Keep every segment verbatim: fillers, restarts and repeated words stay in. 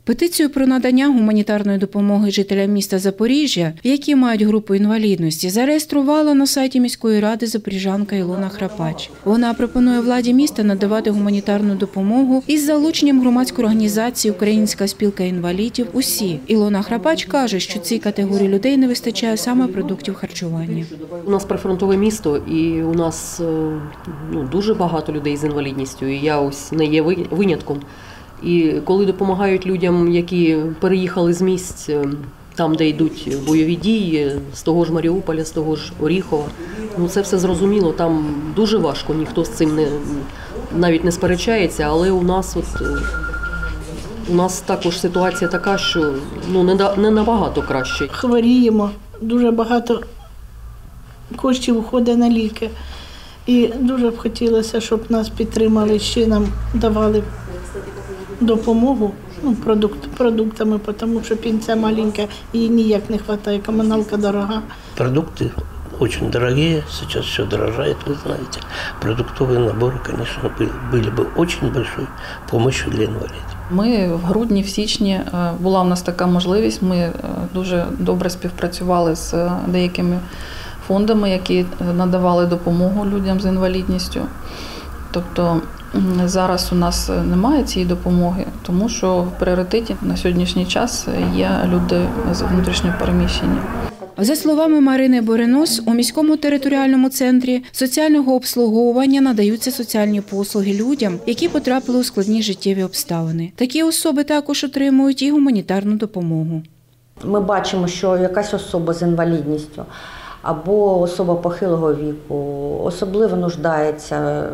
Петицію про надання гуманітарної допомоги жителям міста Запоріжжя, які мають групу інвалідності, зареєструвала на сайті міської ради запоріжанка Ілона Храпач. Вона пропонує владі міста надавати гуманітарну допомогу із залученням громадської організації «Українська спілка інвалідів» УСІ. Ілона Храпач каже, що цій категорії людей не вистачає саме продуктів харчування. У нас прифронтове місто і у нас ну, дуже багато людей з інвалідністю, і я ось не є винятком. І коли допомагають людям, які переїхали з місць, там, де йдуть бойові дії, з того ж Маріуполя, з того ж Оріхова, ну це все зрозуміло, там дуже важко, ніхто з цим не, навіть не сперечається, але у нас от, у нас також ситуація така, що ну, не, не набагато краще. Хворіємо, дуже багато коштів уходить на ліки. І дуже б хотілося, щоб нас підтримали, ще нам давали допомогу ну, продукт, продуктами, тому що пенсія маленька і ніяк не вистачає, комуналка дорога. Продукты очень дорогие, сейчас все дорожает, вы знаете. Продуктовые наборы, конечно, были бы очень большой помощью для инвалидов. Ми в грудні, в січні, була у нас така можливість, ми дуже добре співпрацювали з деякими фондами, які надавали допомогу людям з інвалідністю. Тобто зараз у нас немає цієї допомоги, тому що в пріоритеті на сьогоднішній час є люди з внутрішньо переміщені. За словами Марини Боренос, у міському територіальному центрі соціального обслуговування надаються соціальні послуги людям, які потрапили у складні життєві обставини. Такі особи також отримують і гуманітарну допомогу. Ми бачимо, що якась особа з інвалідністю або особа похилого віку особливо нуждається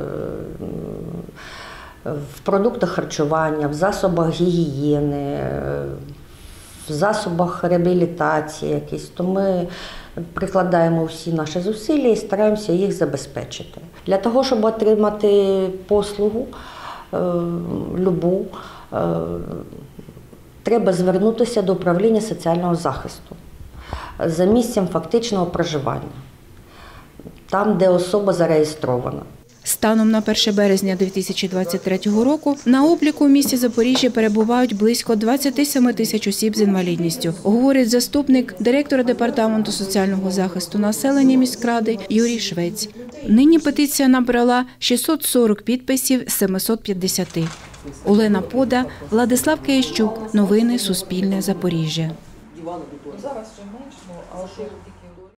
в продуктах харчування, в засобах гігієни, в засобах реабілітації якісь, то ми прикладаємо всі наші зусилля і стараємося їх забезпечити. Для того, щоб отримати послугу любу, треба звернутися до управління соціального захисту за місцем фактичного проживання, там, де особа зареєстрована. Станом на перше березня дві тисячі двадцять третього року на обліку у місті Запоріжжя перебувають близько двадцять сім тисяч осіб з інвалідністю, говорить заступник директора департаменту соціального захисту населення міськради Юрій Швець. Нині петиція набрала шістсот сорок підписів з семисот п'ятдесяти. Олена Пода, Владислав Киящук. Новини Суспільне. Запоріжжя. Зараз ще менше, але